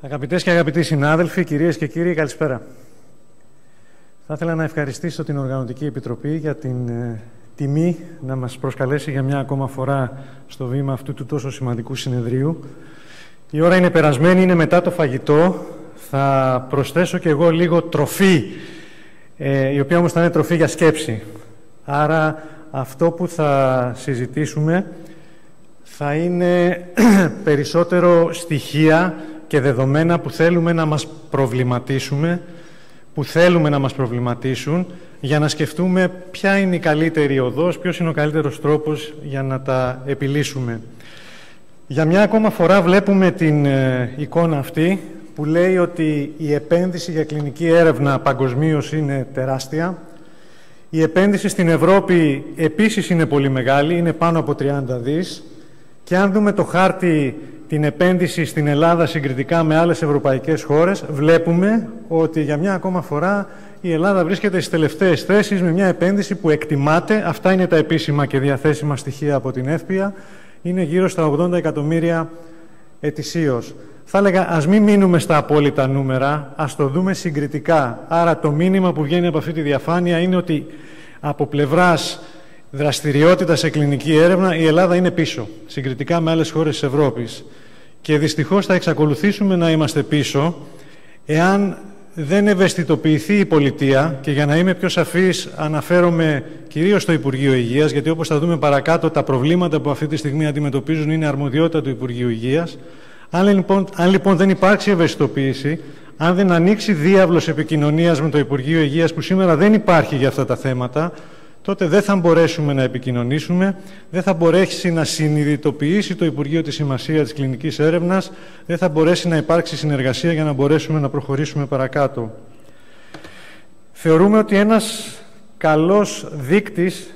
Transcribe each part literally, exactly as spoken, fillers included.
Αγαπητές και αγαπητοί συνάδελφοι, κυρίες και κύριοι, καλησπέρα. Θα ήθελα να ευχαριστήσω την Οργανωτική Επιτροπή για την ε, τιμή να μας προσκαλέσει για μια ακόμα φορά στο βήμα αυτού του τόσο σημαντικού συνεδρίου. Η ώρα είναι περασμένη, είναι μετά το φαγητό. Θα προσθέσω και εγώ λίγο τροφή, ε, η οποία όμως θα είναι τροφή για σκέψη. Άρα αυτό που θα συζητήσουμε θα είναι περισσότερο στοιχεία και δεδομένα που θέλουμε να μας προβληματίσουμε, που θέλουμε να μας προβληματίσουν, για να σκεφτούμε ποια είναι η καλύτερη οδός, ποιος είναι ο καλύτερος τρόπος για να τα επιλύσουμε. Για μια ακόμα φορά βλέπουμε την ε, εικόνα αυτή που λέει ότι η επένδυση για κλινική έρευνα παγκοσμίως είναι τεράστια. Η επένδυση στην Ευρώπη επίσης είναι πολύ μεγάλη, είναι πάνω από τριάντα δις. Και αν δούμε το χάρτη, την επένδυση στην Ελλάδα συγκριτικά με άλλες ευρωπαϊκές χώρες, βλέπουμε ότι για μια ακόμα φορά η Ελλάδα βρίσκεται στις τελευταίες θέσεις με μια επένδυση που εκτιμάται, αυτά είναι τα επίσημα και διαθέσιμα στοιχεία από την ΕΦΠΙΑ, είναι γύρω στα ογδόντα εκατομμύρια ετησίως. Θα έλεγα, ας μην μείνουμε στα απόλυτα νούμερα, ας το δούμε συγκριτικά. Άρα το μήνυμα που βγαίνει από αυτή τη διαφάνεια είναι ότι από πλευράς δραστηριότητα σε κλινική έρευνα η Ελλάδα είναι πίσω, συγκριτικά με άλλες χώρες της Ευρώπης. Και δυστυχώς θα εξακολουθήσουμε να είμαστε πίσω εάν δεν ευαισθητοποιηθεί η πολιτεία, και για να είμαι πιο σαφής αναφέρομαι κυρίως στο Υπουργείο Υγείας, γιατί όπως θα δούμε παρακάτω τα προβλήματα που αυτή τη στιγμή αντιμετωπίζουν είναι αρμοδιότητα του Υπουργείου Υγείας. Αν λοιπόν, αν λοιπόν δεν υπάρξει ευαισθητοποίηση, αν δεν ανοίξει διάβλος επικοινωνίας με το Υπουργείο Υγείας που σήμερα δεν υπάρχει για αυτά τα θέματα, τότε δεν θα μπορέσουμε να επικοινωνήσουμε, δεν θα μπορέσει να συνειδητοποιήσει το Υπουργείο τη σημασία της κλινικής έρευνας, δεν θα μπορέσει να υπάρξει συνεργασία για να μπορέσουμε να προχωρήσουμε παρακάτω. Θεωρούμε ότι ένας καλός δείκτης...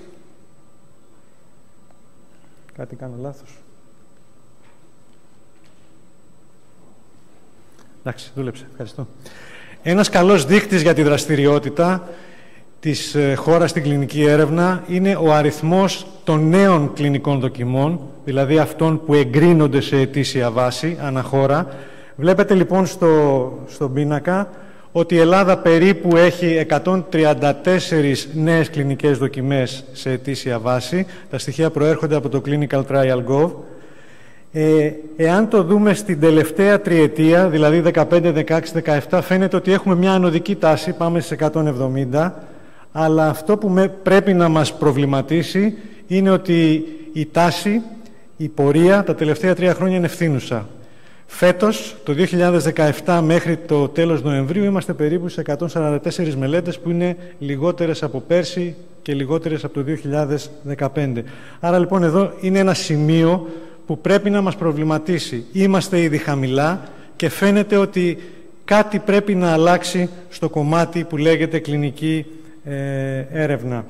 Κάτι κάνω λάθος. Εντάξει, δούλεψε. Ευχαριστώ. Ένας καλός δείκτης για τη δραστηριότητα της χώρας στην κλινική έρευνα είναι ο αριθμός των νέων κλινικών δοκιμών, δηλαδή αυτών που εγκρίνονται σε ετήσια βάση αναχώρα. Βλέπετε λοιπόν στο, στον πίνακα ότι η Ελλάδα περίπου έχει εκατόν τριάντα τέσσερις νέες κλινικές δοκιμές σε ετήσια βάση. Τα στοιχεία προέρχονται από το Clinical Trial Gov. Ε, εάν το δούμε στην τελευταία τριετία, δηλαδή δεκαπέντε, δεκαέξι, δεκαεπτά, φαίνεται ότι έχουμε μια ανωδική τάση, πάμε στις εκατόν εβδομήντα. Αλλά αυτό που με, πρέπει να μας προβληματίσει είναι ότι η τάση, η πορεία, τα τελευταία τρία χρόνια είναι ευθύνουσα. Φέτος, το δύο χιλιάδες δεκαεπτά μέχρι το τέλος Νοεμβρίου, είμαστε περίπου σε εκατόν σαράντα τέσσερις μελέτες που είναι λιγότερες από πέρσι και λιγότερες από το δύο χιλιάδες δεκαπέντε. Άρα λοιπόν εδώ είναι ένα σημείο που πρέπει να μας προβληματίσει. Είμαστε ήδη χαμηλά και φαίνεται ότι κάτι πρέπει να αλλάξει στο κομμάτι που λέγεται κλινική Ε, έρευνα.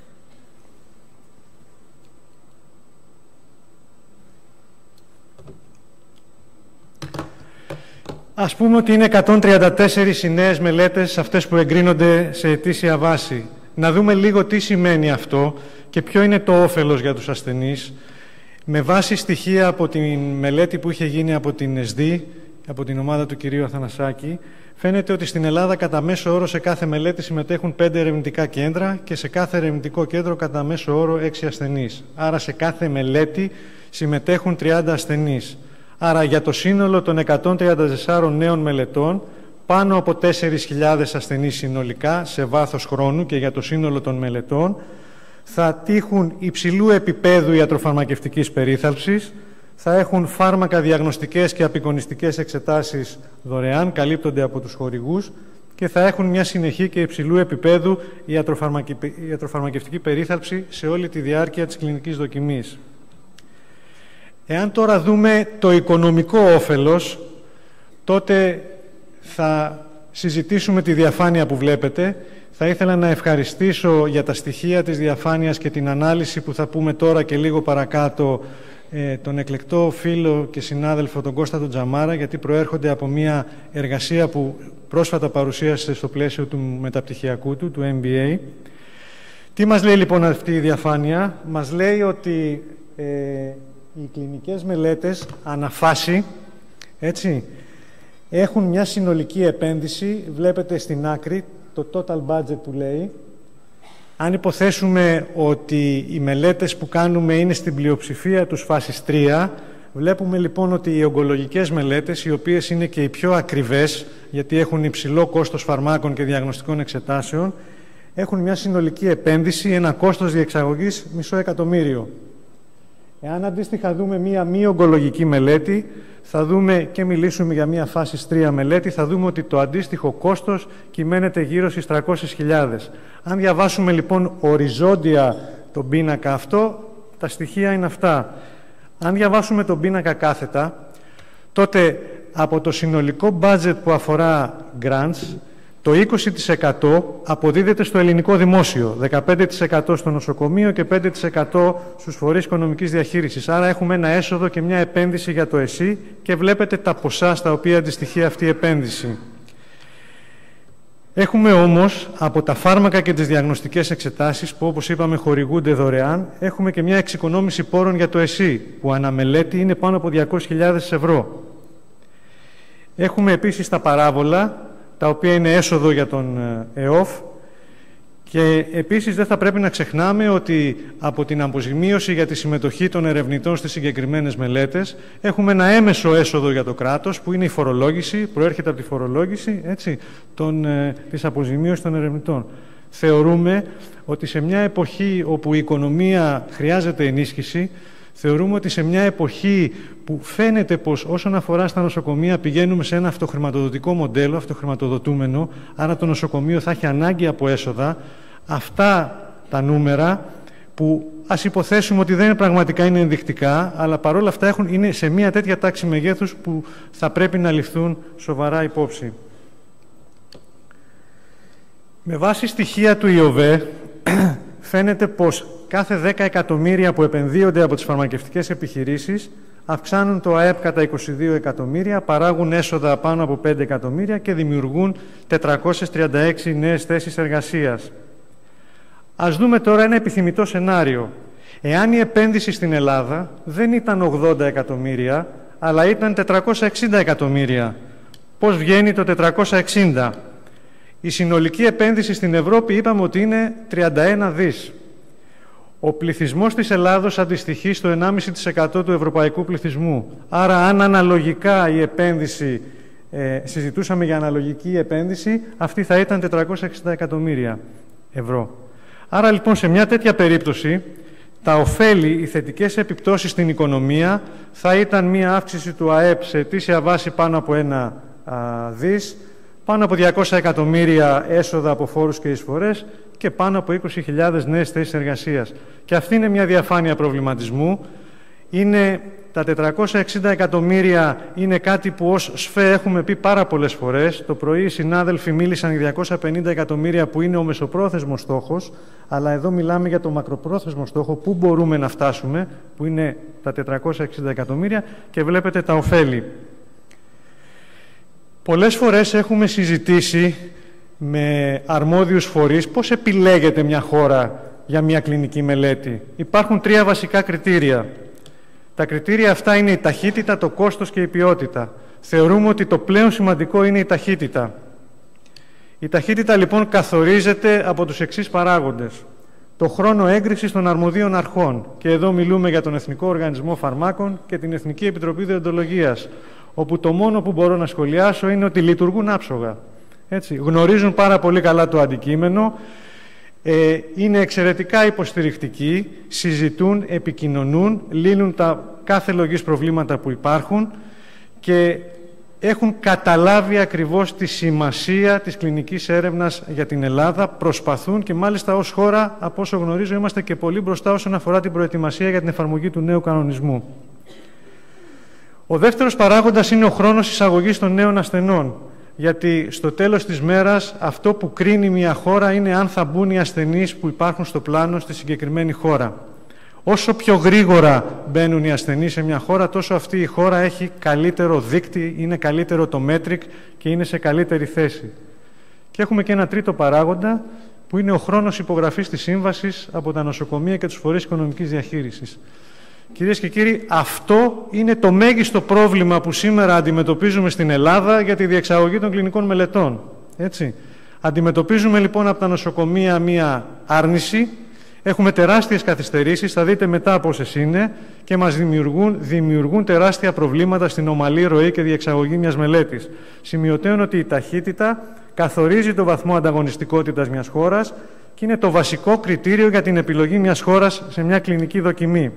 Ας πούμε ότι είναι εκατόν τριάντα τέσσερις οι νέες μελέτες αυτές που εγκρίνονται σε ετήσια βάση. Να δούμε λίγο τι σημαίνει αυτό και ποιο είναι το όφελος για τους ασθενείς. Με βάση στοιχεία από τη μελέτη που είχε γίνει από την ΕΣΔΗ, από την ομάδα του κυρίου Αθανασάκη, φαίνεται ότι στην Ελλάδα κατά μέσο όρο σε κάθε μελέτη συμμετέχουν πέντε ερευνητικά κέντρα και σε κάθε ερευνητικό κέντρο κατά μέσο όρο έξι ασθενείς. Άρα σε κάθε μελέτη συμμετέχουν τριάντα ασθενείς. Άρα για το σύνολο των εκατόν τριάντα τεσσάρων νέων μελετών, πάνω από τέσσερις χιλιάδες ασθενείς συνολικά σε βάθος χρόνου και για το σύνολο των μελετών, θα τύχουν υψηλού επίπεδου ιατροφαρμακευτικής περίθαλψης, θα έχουν φάρμακα, διαγνωστικές και απεικονιστικές εξετάσεις δωρεάν, καλύπτονται από τους χορηγούς και θα έχουν μια συνεχή και υψηλού επίπεδου ιατροφαρμακευτική περίθαλψη σε όλη τη διάρκεια της κλινικής δοκιμής. Εάν τώρα δούμε το οικονομικό όφελος, τότε θα συζητήσουμε τη διαφάνεια που βλέπετε. Θα ήθελα να ευχαριστήσω για τα στοιχεία της διαφάνειας και την ανάλυση που θα πούμε τώρα και λίγο παρακάτω τον εκλεκτό φίλο και συνάδελφο τον Κώστα τον Τζαμάρα, γιατί προέρχονται από μια εργασία που πρόσφατα παρουσίασε στο πλαίσιο του μεταπτυχιακού του, του εμ μπι έι. Τι μας λέει λοιπόν αυτή η διαφάνεια? Μας λέει ότι ε, οι κλινικές μελέτες αναφάση, έτσι, έχουν μια συνολική επένδυση, βλέπετε στην άκρη, το total budget που λέει. Αν υποθέσουμε ότι οι μελέτες που κάνουμε είναι στην πλειοψηφία τους φάσης τρία, βλέπουμε λοιπόν ότι οι ογκολογικές μελέτες, οι οποίες είναι και οι πιο ακριβές, γιατί έχουν υψηλό κόστος φαρμάκων και διαγνωστικών εξετάσεων, έχουν μια συνολική επένδυση, ένα κόστος διεξαγωγής μισό εκατομμύριο. Εάν αντίστοιχα δούμε μία μη ογκολογική μελέτη, θα δούμε και μιλήσουμε για μία φάση τρία μελέτη, θα δούμε ότι το αντίστοιχο κόστος κυμαίνεται γύρω στις τριακόσιες χιλιάδες. Αν διαβάσουμε λοιπόν οριζόντια τον πίνακα αυτό, τα στοιχεία είναι αυτά. Αν διαβάσουμε τον πίνακα κάθετα, τότε από το συνολικό budget που αφορά grants, το είκοσι τοις εκατό αποδίδεται στο ελληνικό δημόσιο, δεκαπέντε τοις εκατό στο νοσοκομείο και πέντε τοις εκατό στους φορείς οικονομικής διαχείρισης. Άρα έχουμε ένα έσοδο και μια επένδυση για το ΕΣΥ και βλέπετε τα ποσά στα οποία αντιστοιχεί αυτή η επένδυση. Έχουμε όμως από τα φάρμακα και τις διαγνωστικές εξετάσεις που όπως είπαμε χορηγούνται δωρεάν, έχουμε και μια εξοικονόμηση πόρων για το ΕΣΥ που αναμελέτη είναι πάνω από διακόσιες χιλιάδες ευρώ. Έχουμε επίσης τα παράβολα, τα οποία είναι έσοδο για τον ΕΟΦ και επίσης δεν θα πρέπει να ξεχνάμε ότι από την αποζημίωση για τη συμμετοχή των ερευνητών στις συγκεκριμένες μελέτες έχουμε ένα έμεσο έσοδο για το κράτος που είναι η φορολόγηση, προέρχεται από τη φορολόγηση έτσι, των, ε, της αποζημίωσης των ερευνητών. Θεωρούμε ότι σε μια εποχή όπου η οικονομία χρειάζεται ενίσχυση, θεωρούμε ότι σε μια εποχή που φαίνεται πως όσον αφορά στα νοσοκομεία πηγαίνουμε σε ένα αυτοχρηματοδοτικό μοντέλο, αυτοχρηματοδοτούμενο, άρα το νοσοκομείο θα έχει ανάγκη από έσοδα, αυτά τα νούμερα που ας υποθέσουμε ότι δεν είναι πραγματικά είναι ενδεικτικά, αλλά παρόλα αυτά έχουν, είναι σε μια τέτοια τάξη μεγέθους που θα πρέπει να ληφθούν σοβαρά υπόψη. Με βάση στοιχεία του ΙΟΒΕ φαίνεται πως κάθε δέκα εκατομμύρια που επενδύονται από τις φαρμακευτικές επιχειρήσεις αυξάνουν το ΑΕΠ κατά είκοσι δύο εκατομμύρια, παράγουν έσοδα πάνω από πέντε εκατομμύρια και δημιουργούν τετρακόσιες τριάντα έξι νέες θέσεις εργασίας. Ας δούμε τώρα ένα επιθυμητό σενάριο. Εάν η επένδυση στην Ελλάδα δεν ήταν ογδόντα εκατομμύρια, αλλά ήταν τετρακόσια εξήντα εκατομμύρια, πώς βγαίνει το τετρακόσια εξήντα? Η συνολική επένδυση στην Ευρώπη είπαμε ότι είναι τριάντα ένα δις. Ο πληθυσμός της Ελλάδος αντιστοιχεί στο ενάμιση τοις εκατό του ευρωπαϊκού πληθυσμού. Άρα, αν αναλογικά η επένδυση, ε, συζητούσαμε για αναλογική επένδυση, αυτή θα ήταν τετρακόσια εξήντα εκατομμύρια ευρώ. Άρα, λοιπόν, σε μια τέτοια περίπτωση, τα ωφέλη, οι θετικές επιπτώσεις στην οικονομία θα ήταν μια αύξηση του ΑΕΠ σε ετήσια βάση πάνω από ένα α, δις, πάνω από διακόσια εκατομμύρια έσοδα από φόρους και εισφορές και πάνω από είκοσι χιλιάδες νέες θέσεις εργασίας. Και αυτή είναι μια διαφάνεια προβληματισμού. Είναι, τα τετρακόσια εξήντα εκατομμύρια είναι κάτι που ως ΣΦΕ έχουμε πει πάρα πολλές φορές. Το πρωί οι συνάδελφοι μίλησαν για διακόσια πενήντα εκατομμύρια που είναι ο μεσοπρόθεσμος στόχος, αλλά εδώ μιλάμε για το μακροπρόθεσμο στόχο που μπορούμε να φτάσουμε, που είναι τα τετρακόσια εξήντα εκατομμύρια και βλέπετε τα ωφέλη. Πολλές φορές έχουμε συζητήσει με αρμόδιους φορείς πώς επιλέγεται μια χώρα για μια κλινική μελέτη. Υπάρχουν τρία βασικά κριτήρια. Τα κριτήρια αυτά είναι η ταχύτητα, το κόστος και η ποιότητα. Θεωρούμε ότι το πλέον σημαντικό είναι η ταχύτητα. Η ταχύτητα λοιπόν καθορίζεται από τους εξής παράγοντες. Το χρόνο έγκρισης των αρμοδίων αρχών. Και εδώ μιλούμε για τον Εθνικό Οργανισμό Φαρμάκων και την Εθνική Επιτροπή Δεοντολογίας, όπου το μόνο που μπορώ να σχολιάσω είναι ότι λειτουργούν άψογα. Έτσι, γνωρίζουν πάρα πολύ καλά το αντικείμενο, ε, είναι εξαιρετικά υποστηρικτικοί, συζητούν, επικοινωνούν, λύνουν τα κάθε λογής προβλήματα που υπάρχουν και έχουν καταλάβει ακριβώς τη σημασία της κλινικής έρευνας για την Ελλάδα, προσπαθούν και μάλιστα ως χώρα, από όσο γνωρίζω, είμαστε και πολύ μπροστά όσον αφορά την προετοιμασία για την εφαρμογή του νέου κανονισμού. Ο δεύτερος παράγοντας είναι ο χρόνος εισαγωγής των νέων ασθενών. Γιατί στο τέλος της μέρας αυτό που κρίνει μια χώρα είναι αν θα μπουν οι ασθενείς που υπάρχουν στο πλάνο στη συγκεκριμένη χώρα. Όσο πιο γρήγορα μπαίνουν οι ασθενείς σε μια χώρα, τόσο αυτή η χώρα έχει καλύτερο δείκτη, είναι καλύτερο το μέτρικ και είναι σε καλύτερη θέση. Και έχουμε και ένα τρίτο παράγοντα, που είναι ο χρόνος υπογραφής της σύμβασης από τα νοσοκομεία και τους φορείς οικονομικής διαχείρισης. Κυρίες και κύριοι, αυτό είναι το μέγιστο πρόβλημα που σήμερα αντιμετωπίζουμε στην Ελλάδα για τη διεξαγωγή των κλινικών μελετών. Έτσι. Αντιμετωπίζουμε λοιπόν από τα νοσοκομεία μία άρνηση, έχουμε τεράστιες καθυστερήσεις, θα δείτε μετά πόσες είναι, και μας δημιουργούν, δημιουργούν τεράστια προβλήματα στην ομαλή ροή και διεξαγωγή μιας μελέτης. Σημειωτέων ότι η ταχύτητα καθορίζει το βαθμό ανταγωνιστικότητας μιας χώρας και είναι το βασικό κριτήριο για την επιλογή μιας χώρας σε μια κλινική δοκιμή.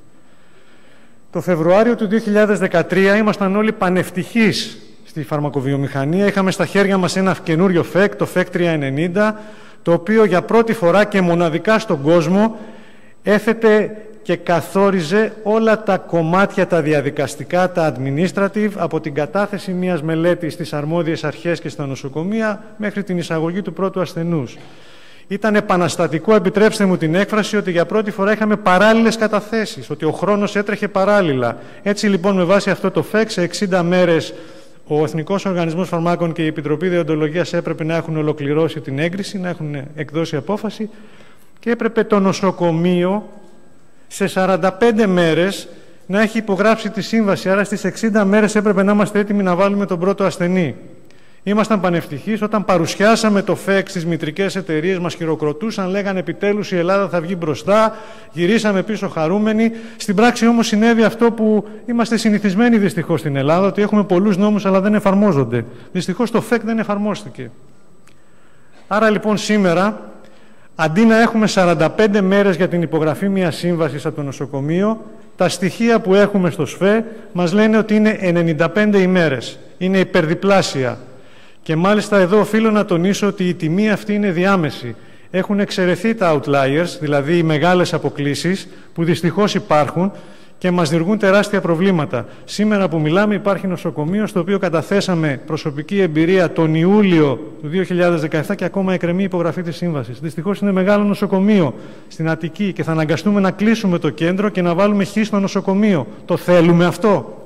Το Φεβρουάριο του δύο χιλιάδες δεκατρία ήμασταν όλοι πανευτυχείς στη φαρμακοβιομηχανία. Είχαμε στα χέρια μας ένα καινούριο φεκ, το φεκ τριακόσια ενενήντα, το οποίο για πρώτη φορά και μοναδικά στον κόσμο έθετε και καθόριζε όλα τα κομμάτια, τα διαδικαστικά, τα administrative, από την κατάθεση μιας μελέτης στις αρμόδιες αρχές και στα νοσοκομεία μέχρι την εισαγωγή του πρώτου ασθενούς. Ήταν επαναστατικό, επιτρέψτε μου την έκφραση, ότι για πρώτη φορά είχαμε παράλληλες καταθέσεις, ότι ο χρόνος έτρεχε παράλληλα. Έτσι λοιπόν, με βάση αυτό το φεκ, σε εξήντα μέρες ο Εθνικός Οργανισμός Φαρμάκων και η Επιτροπή Δεοντολογίας έπρεπε να έχουν ολοκληρώσει την έγκριση, να έχουν εκδώσει απόφαση, και έπρεπε το νοσοκομείο σε σαράντα πέντε μέρες να έχει υπογράψει τη σύμβαση. Άρα στις εξήντα μέρες έπρεπε να είμαστε έτοιμοι να βάλουμε τον πρώτο ασθενή. Ήμασταν πανευτυχείς όταν παρουσιάσαμε το φεκ στις μητρικές εταιρείες, μας χειροκροτούσαν, λέγανε επιτέλους η Ελλάδα θα βγει μπροστά, γυρίσαμε πίσω χαρούμενοι. Στην πράξη όμως συνέβη αυτό που είμαστε συνηθισμένοι δυστυχώς στην Ελλάδα, ότι έχουμε πολλούς νόμους αλλά δεν εφαρμόζονται. Δυστυχώς το φεκ δεν εφαρμόστηκε. Άρα λοιπόν σήμερα, αντί να έχουμε σαράντα πέντε μέρες για την υπογραφή μιας σύμβασης από το νοσοκομείο, τα στοιχεία που έχουμε στο ΣΦΕ μας λένε ότι είναι ενενήντα πέντε ημέρες. Είναι υπερδιπλάσια. Και μάλιστα εδώ οφείλω να τονίσω ότι η τιμή αυτή είναι διάμεση. Έχουν εξαιρεθεί τα outliers, δηλαδή οι μεγάλες αποκλίσεις που δυστυχώς υπάρχουν και μας δημιουργούν τεράστια προβλήματα. Σήμερα που μιλάμε υπάρχει νοσοκομείο στο οποίο καταθέσαμε προσωπική εμπειρία τον Ιούλιο του δύο χιλιάδες δεκαεπτά και ακόμα εκκρεμεί η υπογραφή της σύμβασης. Δυστυχώς είναι μεγάλο νοσοκομείο στην Αττική και θα αναγκαστούμε να κλείσουμε το κέντρο και να βάλουμε χ στο νοσοκομείο. Το θέλουμε αυτό?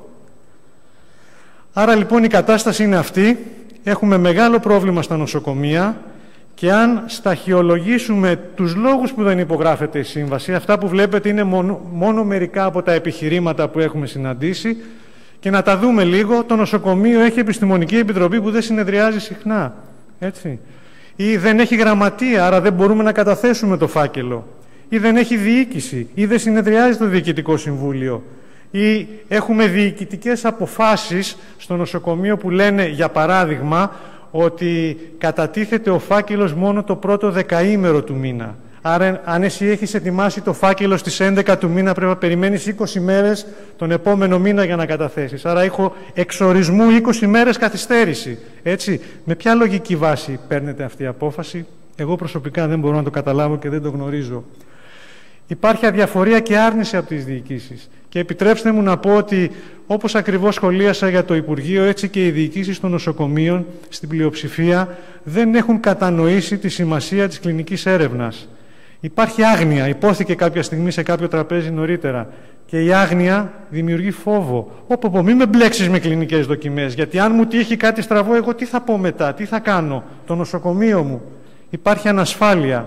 Άρα λοιπόν η κατάσταση είναι αυτή. Έχουμε μεγάλο πρόβλημα στα νοσοκομεία και αν σταχυολογήσουμε τους λόγους που δεν υπογράφεται η σύμβαση, αυτά που βλέπετε είναι μόνο, μόνο μερικά από τα επιχειρήματα που έχουμε συναντήσει, και να τα δούμε λίγο. Το νοσοκομείο έχει επιστημονική επιτροπή που δεν συνεδριάζει συχνά, έτσι. Ή δεν έχει γραμματεία, άρα δεν μπορούμε να καταθέσουμε το φάκελο. Ή δεν έχει διοίκηση, ή δεν συνεδριάζει το Διοικητικό Συμβούλιο. Ή έχουμε διοικητικές αποφάσεις στο νοσοκομείο που λένε, για παράδειγμα, ότι κατατίθεται ο φάκελος μόνο το πρώτο δεκαήμερο του μήνα. Άρα, αν εσύ έχεις ετοιμάσει το φάκελο στις έντεκα του μήνα, πρέπει να περιμένεις είκοσι μέρες τον επόμενο μήνα για να καταθέσεις. Άρα, έχω εξορισμού είκοσι μέρες καθυστέρηση. Έτσι, με ποια λογική βάση παίρνετε αυτή η απόφαση? Εγώ προσωπικά δεν μπορώ να το καταλάβω και δεν το γνωρίζω. Υπάρχει αδιαφορία και άρνηση από τις διοικήσεις. Και επιτρέψτε μου να πω ότι, όπως ακριβώς σχολίασα για το Υπουργείο, έτσι και οι διοικήσεις των νοσοκομείων στην πλειοψηφία δεν έχουν κατανοήσει τη σημασία της κλινικής έρευνας. Υπάρχει άγνοια, υπόθηκε κάποια στιγμή σε κάποιο τραπέζι νωρίτερα. Και η άγνοια δημιουργεί φόβο. Πω πω, μην με μπλέξεις με κλινικές δοκιμές, γιατί αν μου τύχει κάτι στραβό, εγώ τι θα πω μετά, τι θα κάνω, το νοσοκομείο μου? Υπάρχει ανασφάλεια.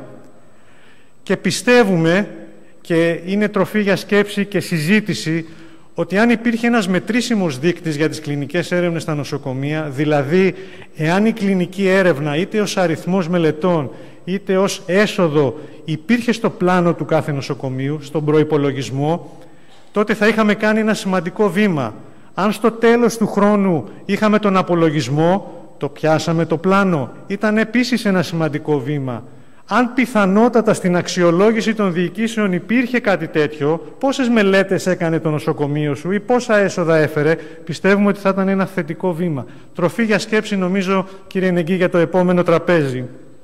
Και πιστεύουμε, και είναι τροφή για σκέψη και συζήτηση, ότι αν υπήρχε ένας μετρήσιμος δείκτης για τις κλινικές έρευνες στα νοσοκομεία, δηλαδή εάν η κλινική έρευνα είτε ως αριθμός μελετών είτε ως έσοδο υπήρχε στο πλάνο του κάθε νοσοκομείου, στον προϋπολογισμό, τότε θα είχαμε κάνει ένα σημαντικό βήμα. Αν στο τέλος του χρόνου είχαμε τον απολογισμό, το πιάσαμε το πλάνο, ήταν επίσης ένα σημαντικό βήμα. Αν πιθανότατα στην αξιολόγηση των διοικήσεων υπήρχε κάτι τέτοιο, πόσες μελέτες έκανε το νοσοκομείο σου ή πόσα έσοδα έφερε, πιστεύουμε ότι θα ήταν ένα θετικό βήμα. Τροφή για σκέψη, νομίζω, κύριε Νεγκή, για το επόμενο τραπέζι.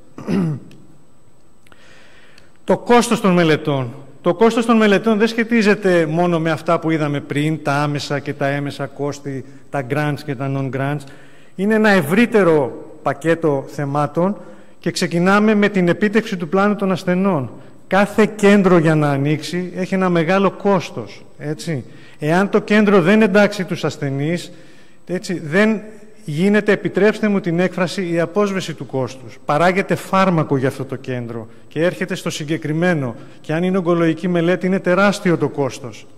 Το κόστος των μελετών. Το κόστος των μελετών δεν σχετίζεται μόνο με αυτά που είδαμε πριν, τα άμεσα και τα έμεσα κόστη, τα grants και τα non-grants. Είναι ένα ευρύτερο πακέτο θεμάτων και ξεκινάμε με την επίτευξη του πλάνου των ασθενών. Κάθε κέντρο για να ανοίξει έχει ένα μεγάλο κόστος. Έτσι. Εάν το κέντρο δεν εντάξει τους ασθενείς, έτσι, δεν γίνεται, επιτρέψτε μου την έκφραση, η απόσβεση του κόστους. Παράγεται φάρμακο για αυτό το κέντρο και έρχεται στο συγκεκριμένο. Και αν είναι ογκολογική μελέτη, είναι τεράστιο το κόστος.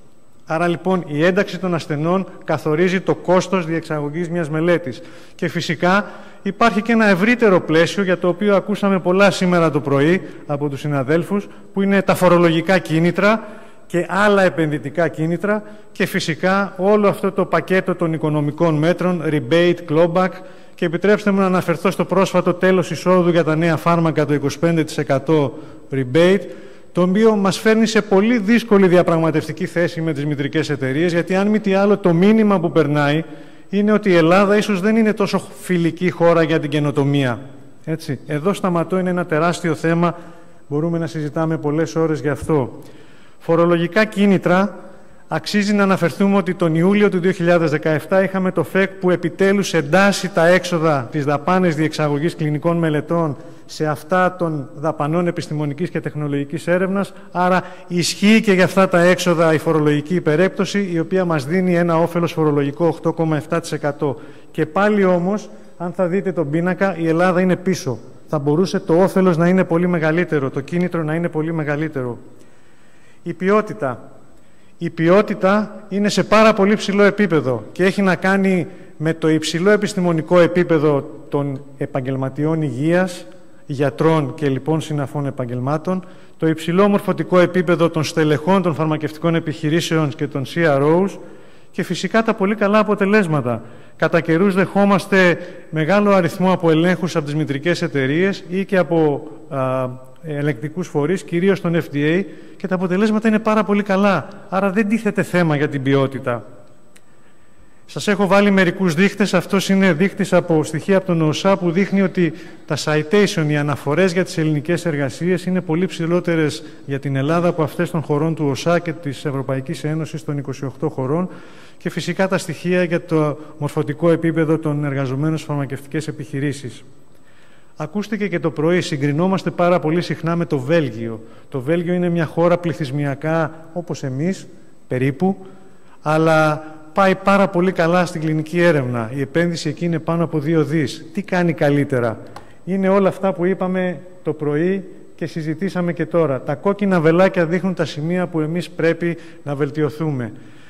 Άρα λοιπόν η ένταξη των ασθενών καθορίζει το κόστος διεξαγωγής μιας μελέτης. Και φυσικά υπάρχει και ένα ευρύτερο πλαίσιο για το οποίο ακούσαμε πολλά σήμερα το πρωί από τους συναδέλφους, που είναι τα φορολογικά κίνητρα και άλλα επενδυτικά κίνητρα και φυσικά όλο αυτό το πακέτο των οικονομικών μέτρων, rebate, clawback, και επιτρέψτε μου να αναφερθώ στο πρόσφατο τέλος εισόδου για τα νέα φάρμακα, το είκοσι πέντε τοις εκατό rebate, το οποίο μας φέρνει σε πολύ δύσκολη διαπραγματευτική θέση με τις μητρικές εταιρείες, γιατί αν μη τι άλλο το μήνυμα που περνάει είναι ότι η Ελλάδα ίσως δεν είναι τόσο φιλική χώρα για την καινοτομία. Έτσι. Εδώ σταματώ, είναι ένα τεράστιο θέμα, μπορούμε να συζητάμε πολλές ώρες γι' αυτό. Φορολογικά κίνητρα, αξίζει να αναφερθούμε ότι τον Ιούλιο του δύο χιλιάδες δεκαεπτά είχαμε το ΦΕΚ που επιτέλους εντάσσει τα έξοδα της δαπάνης διεξαγωγής κλινικών μελετών σε αυτά των δαπανών επιστημονικής και τεχνολογικής έρευνας, άρα ισχύει και για αυτά τα έξοδα η φορολογική υπερέπτωση, η οποία μας δίνει ένα όφελος φορολογικό οκτώ κόμμα επτά τοις εκατό. Και πάλι όμως, αν θα δείτε τον πίνακα, η Ελλάδα είναι πίσω. Θα μπορούσε το όφελος να είναι πολύ μεγαλύτερο, το κίνητρο να είναι πολύ μεγαλύτερο. Η ποιότητα. Η ποιότητα είναι σε πάρα πολύ ψηλό επίπεδο και έχει να κάνει με το υψηλό επιστημονικό επίπεδο των επαγγελματιών υγείας, γιατρών και λοιπόν συναφών επαγγελμάτων, το υψηλό μορφωτικό επίπεδο των στελεχών των φαρμακευτικών επιχειρήσεων και των σι αρ όους και φυσικά τα πολύ καλά αποτελέσματα. Κατά καιρούς δεχόμαστε μεγάλο αριθμό από ελέγχους από τις μητρικές εταιρείες ή και από α, ελεγκτικούς φορείς, κυρίως τον εφ ντι έι, και τα αποτελέσματα είναι πάρα πολύ καλά. Άρα δεν τίθεται θέμα για την ποιότητα. Σας έχω βάλει μερικούς δείχτες. Αυτός είναι δείχτης από στοιχεία από τον ΟΣΑ που δείχνει ότι τα citation, οι αναφορές για τις ελληνικές εργασίες, είναι πολύ ψηλότερες για την Ελλάδα από αυτές των χωρών του ΟΣΑ και της Ευρωπαϊκής Ένωσης των είκοσι οκτώ χωρών, και φυσικά τα στοιχεία για το μορφωτικό επίπεδο των εργαζομένων στις φαρμακευτικές επιχειρήσεις. Ακούστηκε και το πρωί, συγκρινόμαστε πάρα πολύ συχνά με το Βέλγιο. Το Βέλγιο είναι μια χώρα πληθυσμιακά όπως εμείς, περίπου, αλλά πάει πάρα πολύ καλά στην κλινική έρευνα. Η επένδυση εκεί είναι πάνω από δύο δις. Τι κάνει καλύτερα? Είναι όλα αυτά που είπαμε το πρωί και συζητήσαμε και τώρα. Τα κόκκινα βελάκια δείχνουν τα σημεία που εμείς πρέπει να βελτιωθούμε.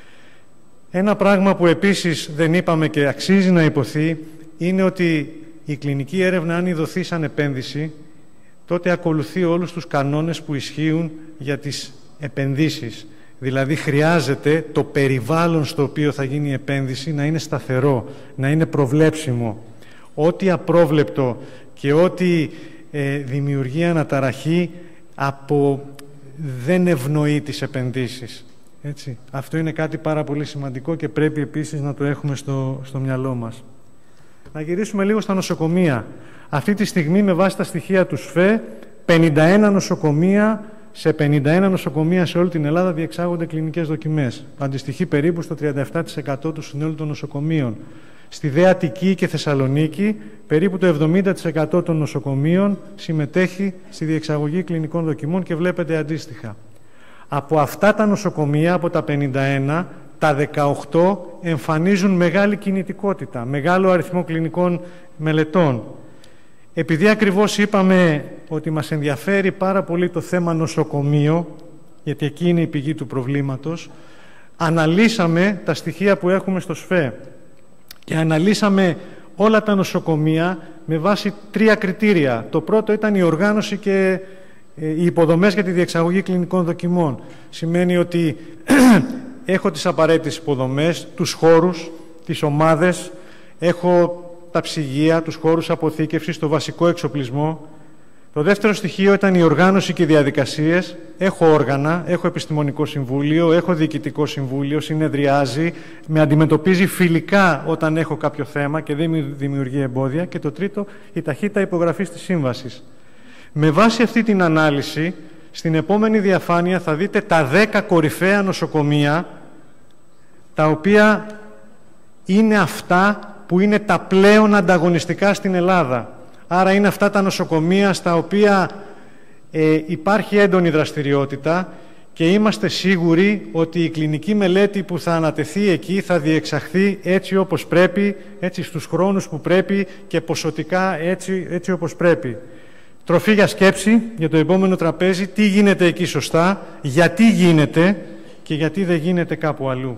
Ένα πράγμα που επίσης δεν είπαμε και αξίζει να υποθεί είναι ότι η κλινική έρευνα, αν ειδωθεί σαν επένδυση, τότε ακολουθεί όλους τους κανόνες που ισχύουν για τις επενδύσεις. Δηλαδή χρειάζεται το περιβάλλον στο οποίο θα γίνει η επένδυση να είναι σταθερό, να είναι προβλέψιμο. Ό,τι απρόβλεπτο και ό,τι ε, δημιουργεί αναταραχή από, δεν ευνοεί τις επενδύσεις. Έτσι. Αυτό είναι κάτι πάρα πολύ σημαντικό και πρέπει επίσης να το έχουμε στο, στο μυαλό μας. Να γυρίσουμε λίγο στα νοσοκομεία. Αυτή τη στιγμή, με βάση τα στοιχεία του ΣΦΕ, πενήντα ένα νοσοκομεία, σε πενήντα ένα νοσοκομεία σε όλη την Ελλάδα διεξάγονται κλινικές δοκιμές. Αντιστοιχεί περίπου στο τριάντα επτά τοις εκατό του συνόλου των νοσοκομείων. Στη Δε Αττική και Θεσσαλονίκη, περίπου το εβδομήντα τοις εκατό των νοσοκομείων συμμετέχει στη διεξαγωγή κλινικών δοκιμών και βλέπετε αντίστοιχα. Από αυτά τα νοσοκομεία, από τα πενήντα ένα, τα δεκαοκτώ εμφανίζουν μεγάλη κινητικότητα, μεγάλο αριθμό κλινικών μελετών. Επειδή ακριβώς είπαμε ότι μας ενδιαφέρει πάρα πολύ το θέμα νοσοκομείο, γιατί εκεί είναι η πηγή του προβλήματος, αναλύσαμε τα στοιχεία που έχουμε στο ΣΦΕ και αναλύσαμε όλα τα νοσοκομεία με βάση τρία κριτήρια. Το πρώτο ήταν η οργάνωση και οι υποδομές για τη διεξαγωγή κλινικών δοκιμών. Σημαίνει ότι έχω τις απαραίτητες υποδομές, τους χώρους, τις ομάδες, έχω τα ψυγεία, τους χώρους αποθήκευσης, το βασικό εξοπλισμό. Το δεύτερο στοιχείο ήταν η οργάνωση και οι διαδικασίες. Έχω όργανα, έχω επιστημονικό συμβούλιο, έχω διοικητικό συμβούλιο, συνεδριάζει, με αντιμετωπίζει φιλικά όταν έχω κάποιο θέμα και δεν μου δημιουργεί εμπόδια. Και το τρίτο, η ταχύτητα υπογραφής της σύμβασης. Με βάση αυτή την ανάλυση, στην επόμενη διαφάνεια θα δείτε τα δέκα κορυφαία νοσοκομεία, τα οποία είναι αυτά που είναι τα πλέον ανταγωνιστικά στην Ελλάδα. Άρα είναι αυτά τα νοσοκομεία στα οποία ε, υπάρχει έντονη δραστηριότητα και είμαστε σίγουροι ότι η κλινική μελέτη που θα ανατεθεί εκεί θα διεξαχθεί έτσι όπως πρέπει, έτσι στους χρόνους που πρέπει και ποσοτικά έτσι, έτσι όπως πρέπει. Τροφή για σκέψη για το επόμενο τραπέζι, τι γίνεται εκεί σωστά, γιατί γίνεται και γιατί δεν γίνεται κάπου αλλού.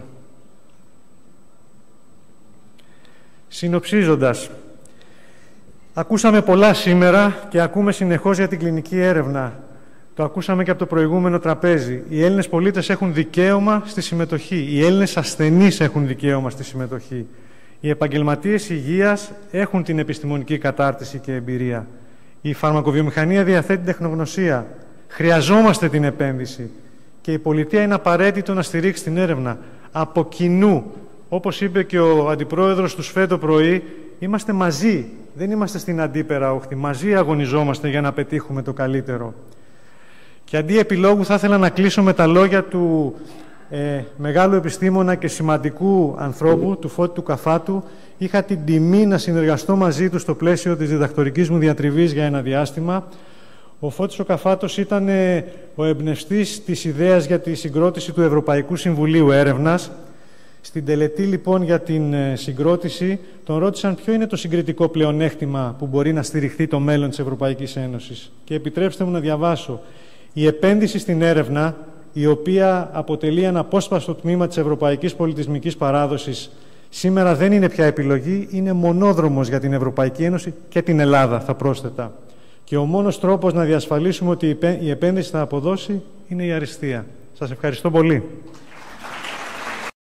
Συνοψίζοντας, ακούσαμε πολλά σήμερα και ακούμε συνεχώς για την κλινική έρευνα. Το ακούσαμε και από το προηγούμενο τραπέζι. Οι Έλληνες πολίτες έχουν δικαίωμα στη συμμετοχή. Οι Έλληνες ασθενείς έχουν δικαίωμα στη συμμετοχή. Οι επαγγελματίες υγείας έχουν την επιστημονική κατάρτιση και εμπειρία. Η φαρμακοβιομηχανία διαθέτει τεχνογνωσία. Χρειαζόμαστε την επένδυση. Και η πολιτεία είναι απαραίτητο να στηρίξει την έρευνα. Από κοινού, όπως είπε και ο αντιπρόεδρος του ΣΦΕ το πρωί, είμαστε μαζί. Δεν είμαστε στην αντίπερα όχθη. Μαζί αγωνιζόμαστε για να πετύχουμε το καλύτερο. Και αντί επιλόγου θα ήθελα να κλείσω με τα λόγια του ε, μεγάλου επιστήμονα και σημαντικού ανθρώπου, του Φώτη του Καφάτου. Είχα την τιμή να συνεργαστώ μαζί του στο πλαίσιο της διδακτορικής μου διατριβής για ένα διάστημα. Ο Φώτης ο Καφάτος ήταν ε, ο εμπνευστής της ιδέας για τη συγκρότηση του Ευρωπαϊκού Συμβουλίου Έρευνας. Στην τελετή λοιπόν για την ε, συγκρότηση τον ρώτησαν ποιο είναι το συγκριτικό πλεονέκτημα που μπορεί να στηριχθεί το μέλλον της Ευρωπαϊκής Ένωσης. Και επιτρέψτε μου να διαβάσω. Η επένδυση στην έρευνα, η οποία αποτελεί ένα απόσπαστο τμήμα της ευρωπαϊκής πολιτισμικής παράδοσης, σήμερα δεν είναι πια επιλογή, είναι μονόδρομος για την Ευρωπαϊκή Ένωση και την Ελλάδα, θα πρόσθετα. Και ο μόνος τρόπος να διασφαλίσουμε ότι η επένδυση θα αποδώσει είναι η αριστεία. Σας ευχαριστώ πολύ.